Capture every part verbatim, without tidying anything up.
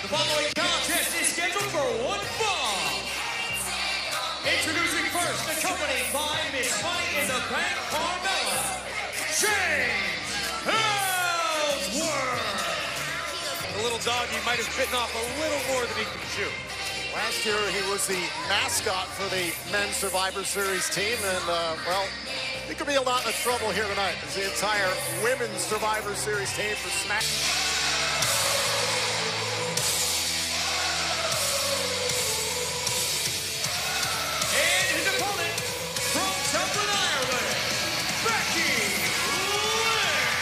following contest is scheduled for one fall. Introducing first, accompanied by Miss Money in the Bank Carmella, James Ellsworth. The little doggy might have bitten off a little more than he can chew. Last year, he was the mascot for the Men's Survivor Series team, and, uh, well, he could be a lot of trouble here tonight as the entire Women's Survivor Series team for Smackdown. And his opponent, from Dublin, Ireland, Becky Lynch.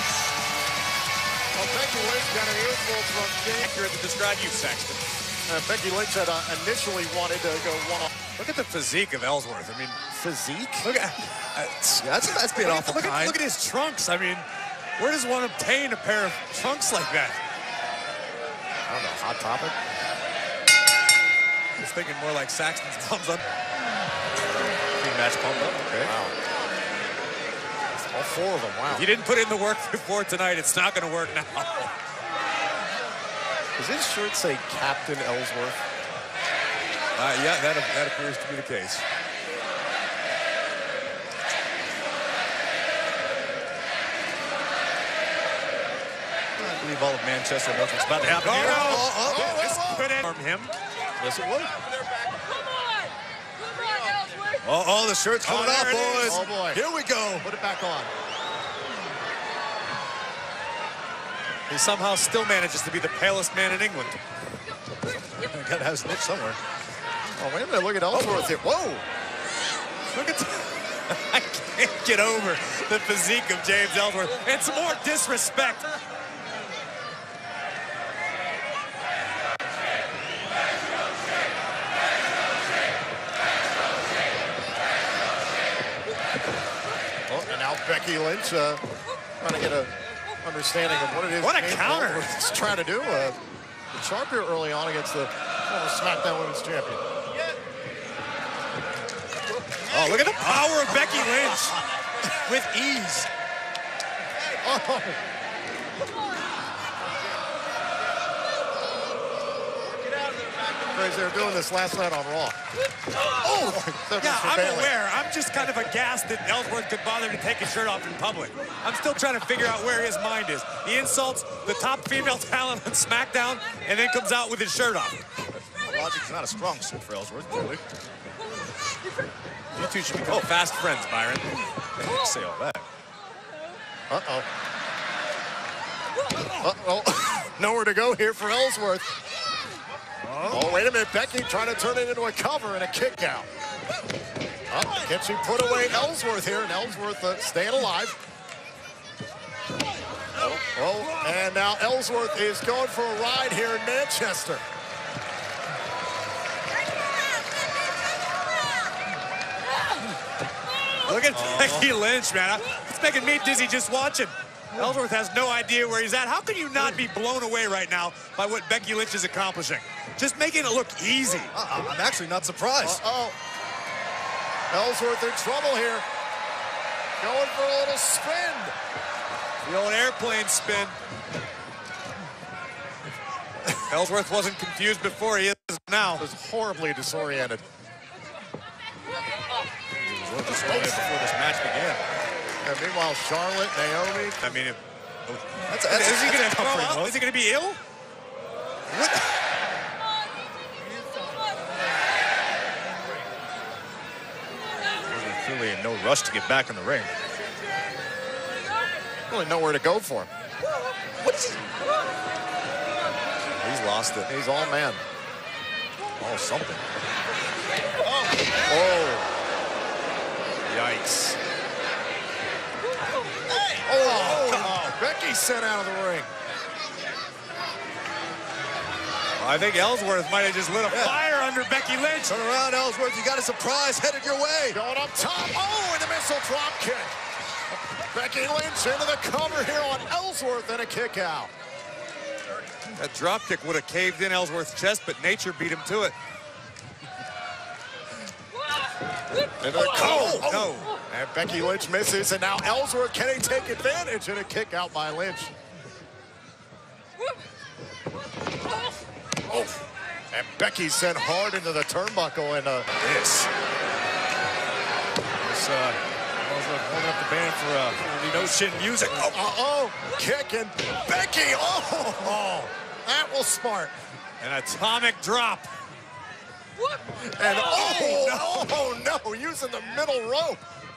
Well, Becky Lynch got an earful from James. Accurate to describe you, Saxton. Uh, Becky Lynch had uh, initially wanted to go one-off. Look at the physique of Ellsworth. I mean, Physique? look at uh, That's, that's being look, awful look kind. At, look at his trunks. I mean, where does one obtain a pair of trunks like that? I don't know, Hot Topic? I was thinking more like Saxton's thumbs up. Pre-match pump up. Okay. Wow. All four of them, wow. If you didn't put in the work before tonight, it's not going to work now. Does his shirt say Captain Ellsworth? Uh, yeah, that, that appears to be the case. I believe all of Manchester knows what's about to happen. Oh, here. no. Oh, oh, Oh, this oh, oh. could harm him. Yes, it would. Oh, oh, the shirt's Coming coming up, up, boys. Oh, boy. Here we go. Put it back on. He somehow still manages to be the palest man in England. Got to have his niche somewhere. Oh, wait a minute. Look at Ellsworth here. Whoa. Look at the... I can't get over the physique of James Ellsworth. And some more disrespect. Oh, and now Becky Lynch uh, trying to get a understanding of what it is. What a James counter. Ellsworth is trying to do. Uh, sharp here early on against the former Smackdown Women's Champion. Oh, look at the power of Becky Lynch with ease. Oh. Crazy, they were doing this last night on Raw. Oh, Yeah, I'm aware. I'm just kind of aghast that Ellsworth could bother to take his shirt off in public. I'm still trying to figure out where his mind is. He insults the top female talent on SmackDown and then comes out with his shirt off. Logic's not a strong suit for Ellsworth, clearly. You two should become oh. fast friends, Byron. Say all that. Uh-oh. Uh-oh. Nowhere to go here for Ellsworth. Oh. oh, wait a minute. Becky trying to turn it into a cover and a kick out. Oh, can she put away Ellsworth here? And Ellsworth uh, staying alive. Oh, oh, and now Ellsworth is going for a ride here in Manchester. Look at oh. Becky Lynch, man. It's making me dizzy just watching. Ellsworth has no idea where he's at. How can you not be blown away right now by what Becky Lynch is accomplishing? Just making it look easy. Uh, I'm actually not surprised. Uh-oh. Ellsworth in trouble here. Going for a little spin. The old airplane spin. Ellsworth wasn't confused before. He is now. Was horribly disoriented. He was a little disoriented before this match began. And meanwhile, Charlotte, Naomi. I mean, if, That's, that's, is he going to throw comforting, up? huh? Is he going to be ill? What? There's clearly no rush to get back in the ring. Really nowhere to go for him. What is he? He's lost it. He's all man. Oh, something. Oh. Yikes. Oh, oh, oh. Becky sent out of the ring. I think Ellsworth might have just lit a Yeah. fire under Becky Lynch. Turn around, Ellsworth. You got a surprise headed your way. Going up top. Oh, and the missile drop kick. Becky Lynch into the cover here on Ellsworth and a kick out. That drop kick would have caved in Ellsworth's chest, but nature beat him to it. Into the Oh, oh, no. And Becky Lynch misses, and now Ellsworth can he take advantage and a kick out by Lynch. Oh, and Becky sent hard into the turnbuckle and uh, This. This, uh, Ellsworth holding up the band for uh, no shin music. Oh, uh-oh, kicking Becky. Oh, oh, that was smart. an atomic drop. And oh, oh no, using the middle rope.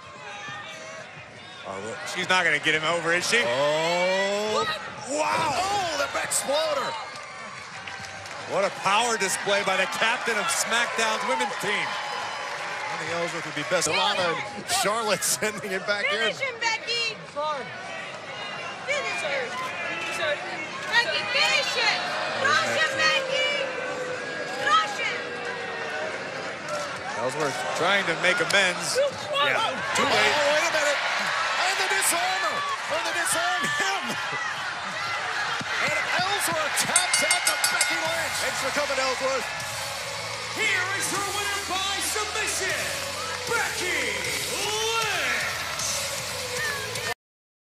Oh, she's not going to get him over, is she? Oh, wow. Oh, the exploder. What a power display by the captain of SmackDown's women's team. I think Ellsworth would be best. Lana and Charlotte sending it back in. Finish him, Becky. Finish her. Becky, finish it. Crush him, Becky. Crush him. Ellsworth trying to make amends. Yeah, too Oh, late. wait a minute. And the disarmer. Or the disarm him. And Ellsworth taps out to Becky Lynch. Thanks for coming, Ellsworth. Here is your winner by submission,